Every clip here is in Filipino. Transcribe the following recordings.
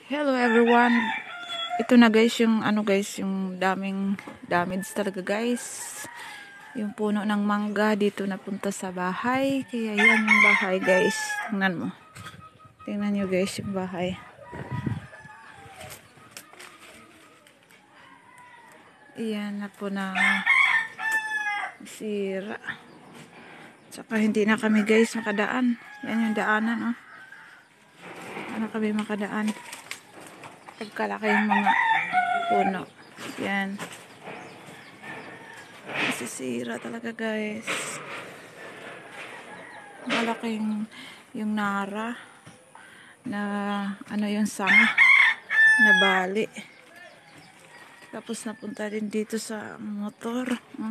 Hello everyone. Ito na guys yung yung daming damage talaga guys. Yung puno ng mangga dito napunta sa bahay. Kaya yan yung bahay guys. Tingnan mo. Tingnan nyo guys yung bahay. Iyan na po na sira. Tsaka hindi na kami guys makadaan. Yan yung daanan oh. Ano kami makadaan. Pagkalaki yung mga puno. Yan. Masisira talaga guys. Malaking yung nara na yung sanga na bali. Tapos napunta din dito sa motor.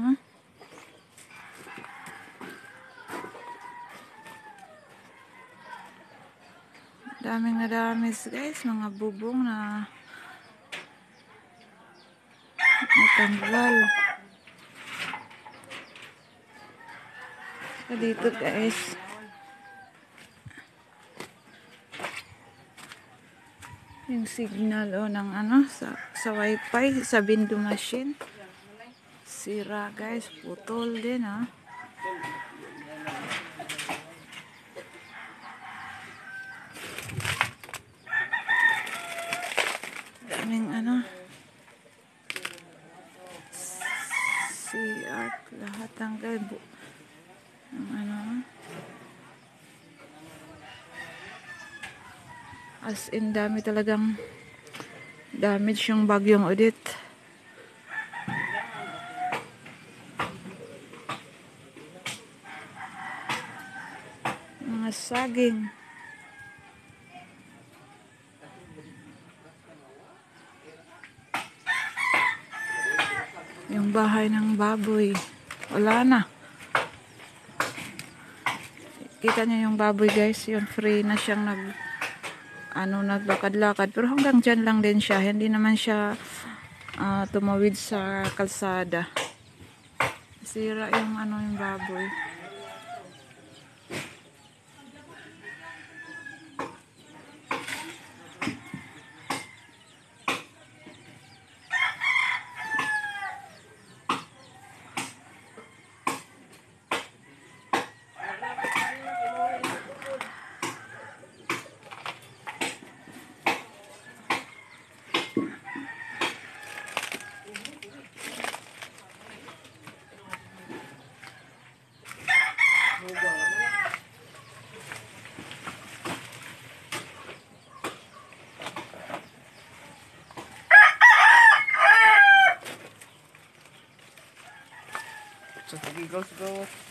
Daming nadamis guys, mga bubong na natanggal. Dito guys. Yung signal ng sa wifi sa window machine. Sira guys, putol din daming CR lahat tanggal as in dami talagang damage yung bagyong Odette. Mga saging. Yung bahay ng baboy. Wala na. Kita niyo yung baboy guys. Yung free na siyang naglakad-lakad. Pero hanggang dyan lang din siya. Hindi naman siya tumawid sa kalsada. Sira yung yung baboy. So, sige, go.